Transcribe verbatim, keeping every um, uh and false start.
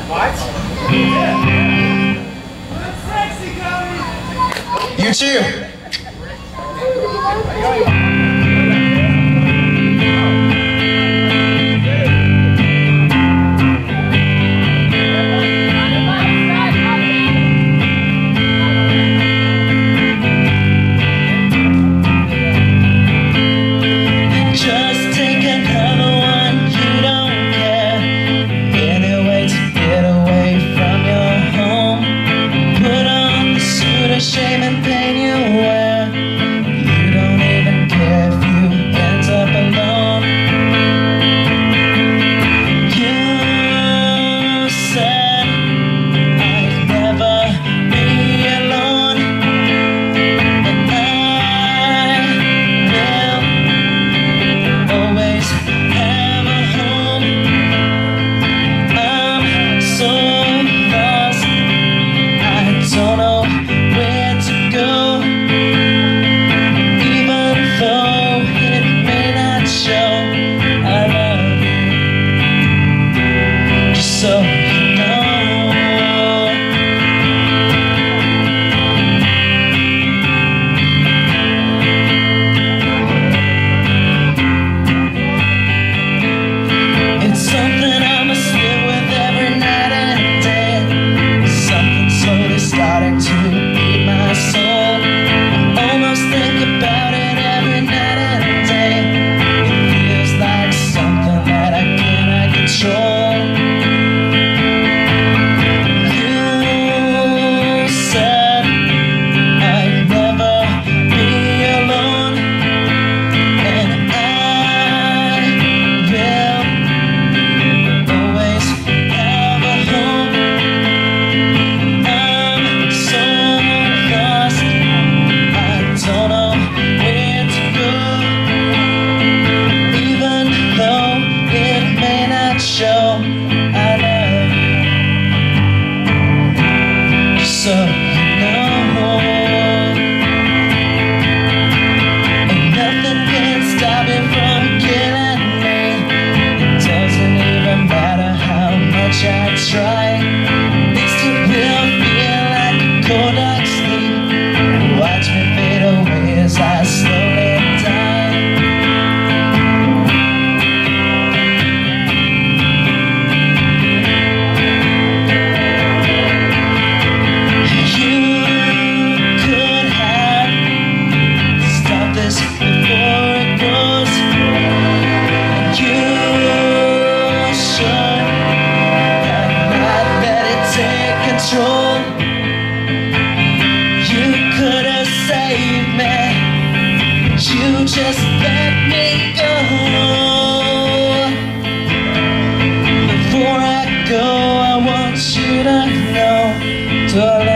What? Yeah. You too. Shame and pain you wear. You don't even care if you end up alone. You said I'd never be alone, and I will always have a home. I'm so lost, I don't know where to go, even though it may not show. I love you, just so you know. It's something I must live with every night and day. Something slowly starting to my soul. I almost think about it every night and day. It feels like something that I cannot control. You said I'd never be alone, and I will always have a home. I'm so don't know where to go, even though it may not show. I love you, so you know. And nothing can stop it from killing me. It doesn't even matter how much I try. It still will feel like a cold dark sleep. Watch me fade away as I slowly die. You could have stopped this before it goes. You should have not let it take control. You could have saved me, but you just let me go. Before I go, I want you to know, to